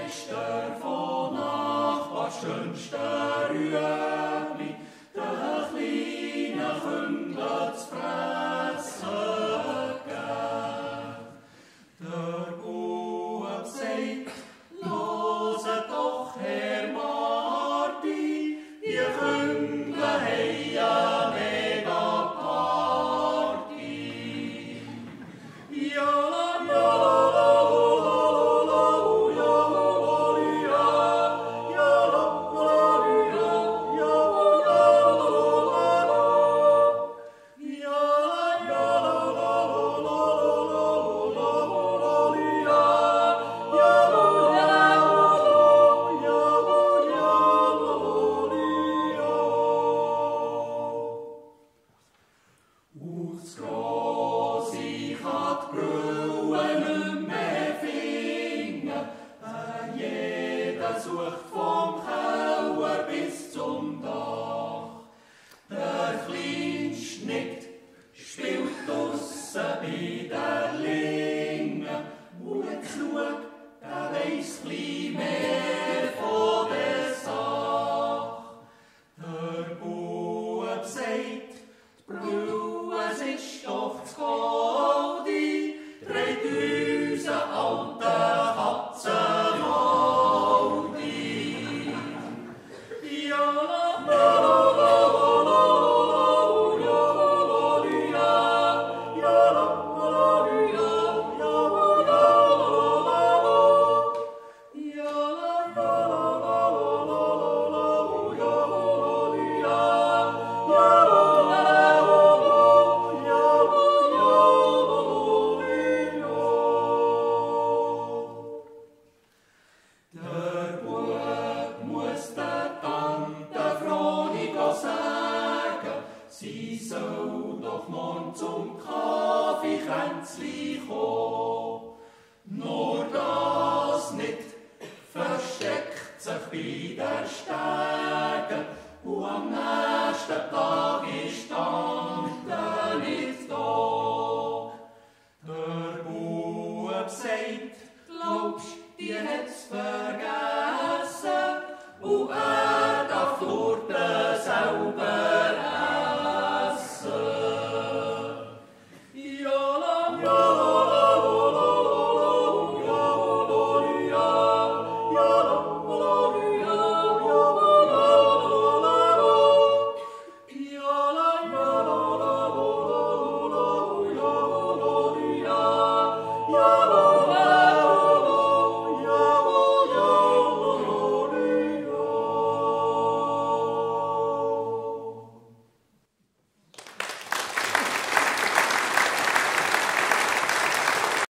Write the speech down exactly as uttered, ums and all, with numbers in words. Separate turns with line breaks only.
ist der von Nachbar schönster Rüebli, der kleine Kündler zu fressen geben. Der Bub sagt, loset doch, Herr Marti, die Kündler haben ja mega Party. Ja, ja, Aufs Gras, ich hat Brühe nicht mehr finden, äh, jeder sucht vom Keller bis zum Dach. Der Kleinste nickt, spielt draussen bei der Linge, und klug, der weiss chli mehr von der Sache. Der Bub sagt, die Brühe, es ist doch zu Goldi, dreht unser alter Katzenmaldi. Ja, la, la, la, la, la, la, ja, la, la, ja, ja, ja, ja, la, la, Der Bub muss der Tante Veronika sagen, sie soll doch morgen zum Kaffeekränzli kommen. Nur das nicht, versteckt sich bei der Stege, und am nächsten Tag ist Tante nicht da. Der Bub sagt, glaubst, die hat's vergessen?